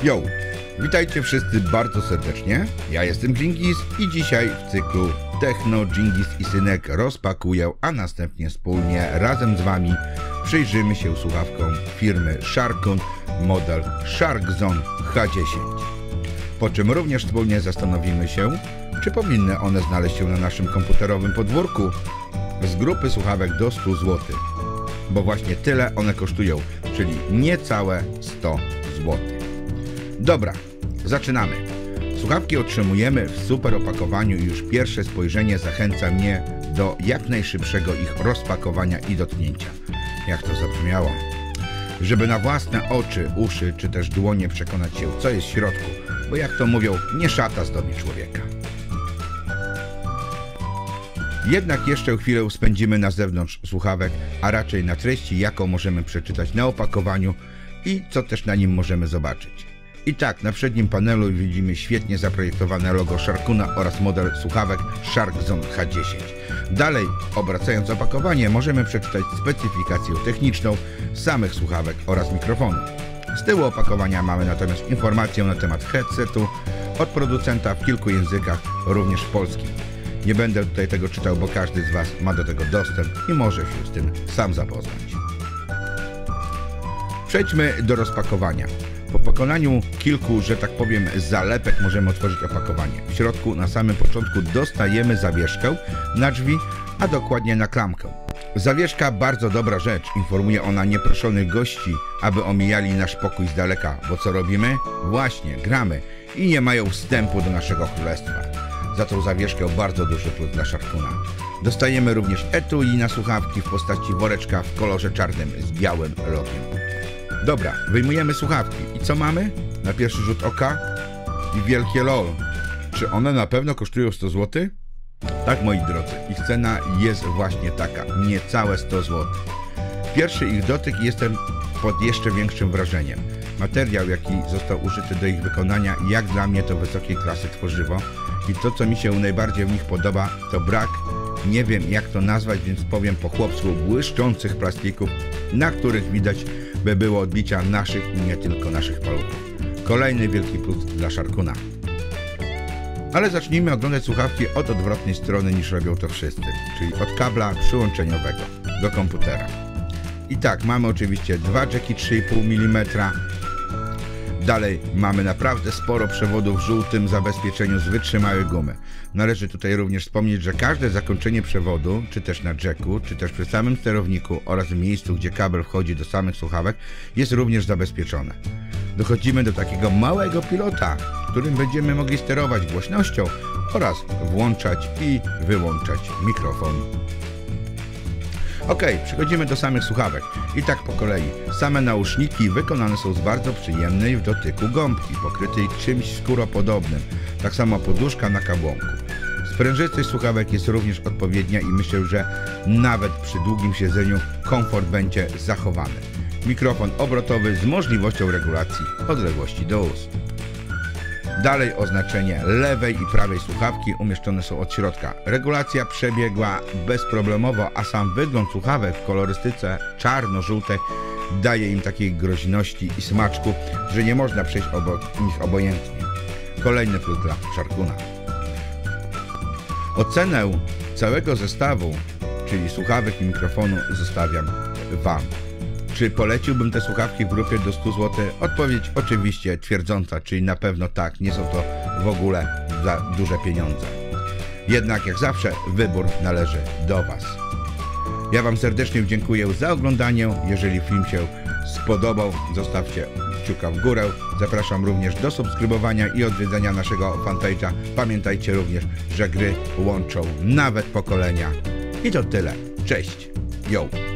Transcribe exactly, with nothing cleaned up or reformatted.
Yo! Witajcie wszyscy bardzo serdecznie, ja jestem Dżingis i dzisiaj w cyklu Techno, Dżingis i Synek rozpakuję, a następnie wspólnie razem z Wami przyjrzymy się słuchawkom firmy Sharkun model Sharkzone H dziesięć. Po czym również wspólnie zastanowimy się, czy powinny one znaleźć się na naszym komputerowym podwórku z grupy słuchawek do stu złotych, bo właśnie tyle one kosztują, czyli niecałe sto złotych. Dobra, zaczynamy. Słuchawki otrzymujemy w super opakowaniu i już pierwsze spojrzenie zachęca mnie do jak najszybszego ich rozpakowania i dotknięcia. Jak to zabrzmiało? Żeby na własne oczy, uszy czy też dłonie przekonać się, co jest w środku, bo jak to mówią, nie szata zdobi człowieka. Jednak jeszcze chwilę spędzimy na zewnątrz słuchawek, a raczej na treści, jaką możemy przeczytać na opakowaniu i co też na nim możemy zobaczyć. I tak, na przednim panelu widzimy świetnie zaprojektowane logo Sharkuna oraz model słuchawek Sharkzone H dziesięć. Dalej, obracając opakowanie, możemy przeczytać specyfikację techniczną samych słuchawek oraz mikrofonu. Z tyłu opakowania mamy natomiast informację na temat headsetu od producenta w kilku językach, również w polskim. Nie będę tutaj tego czytał, bo każdy z Was ma do tego dostęp i może się z tym sam zapoznać. Przejdźmy do rozpakowania. Po pokonaniu kilku, że tak powiem, zalepek możemy otworzyć opakowanie. W środku na samym początku dostajemy zawieszkę na drzwi, a dokładnie na klamkę. Zawieszka bardzo dobra rzecz, informuje ona nieproszonych gości, aby omijali nasz pokój z daleka, bo co robimy? Właśnie, gramy i nie mają wstępu do naszego królestwa. Za tą zawieszkę bardzo duży plus dla Sharkuna. Dostajemy również etui na słuchawki w postaci woreczka w kolorze czarnym z białym logiem. Dobra, wyjmujemy słuchawki i co mamy? Na pierwszy rzut oka i wielkie lol. Czy one na pewno kosztują sto złotych? Tak, moi drodzy, ich cena jest właśnie taka, niecałe sto złotych. Pierwszy ich dotyk jestem pod jeszcze większym wrażeniem. Materiał, jaki został użyty do ich wykonania, jak dla mnie to wysokiej klasy tworzywo. I to, co mi się najbardziej w nich podoba, to brak, nie wiem jak to nazwać, więc powiem po chłopsku, błyszczących plastików, na których widać by było odbicia naszych i nie tylko naszych paluchów. Kolejny wielki plus dla Sharkuna. Ale zacznijmy oglądać słuchawki od odwrotnej strony niż robią to wszyscy, czyli od kabla przyłączeniowego do komputera. I tak, mamy oczywiście dwa jacki trzy i pół milimetra. Dalej mamy naprawdę sporo przewodów w żółtym zabezpieczeniu z wytrzymałej gumy. Należy tutaj również wspomnieć, że każde zakończenie przewodu, czy też na jacku, czy też przy samym sterowniku oraz w miejscu, gdzie kabel wchodzi do samych słuchawek, jest również zabezpieczone. Dochodzimy do takiego małego pilota, którym będziemy mogli sterować głośnością oraz włączać i wyłączać mikrofon. Ok, przechodzimy do samych słuchawek. I tak po kolei. Same nauszniki wykonane są z bardzo przyjemnej w dotyku gąbki, pokrytej czymś skóropodobnym. Tak samo poduszka na kabłonku. Sprężystość słuchawek jest również odpowiednia i myślę, że nawet przy długim siedzeniu komfort będzie zachowany. Mikrofon obrotowy z możliwością regulacji odległości do ust. Dalej oznaczenie lewej i prawej słuchawki umieszczone są od środka. Regulacja przebiegła bezproblemowo, a sam wygląd słuchawek w kolorystyce czarno-żółtej daje im takiej groźności i smaczku, że nie można przejść obok nich obojętnie. Kolejny plus dla Sharkuna. Ocenę całego zestawu, czyli słuchawek i mikrofonu, zostawiam Wam. Czy poleciłbym te słuchawki w grupie do stu złotych? Odpowiedź oczywiście twierdząca, czyli na pewno tak, nie są to w ogóle za duże pieniądze. Jednak jak zawsze wybór należy do Was. Ja Wam serdecznie dziękuję za oglądanie. Jeżeli film się spodobał, zostawcie kciuka w górę. Zapraszam również do subskrybowania i odwiedzenia naszego fanpage'a. Pamiętajcie również, że gry łączą nawet pokolenia. I to tyle. Cześć. Yo.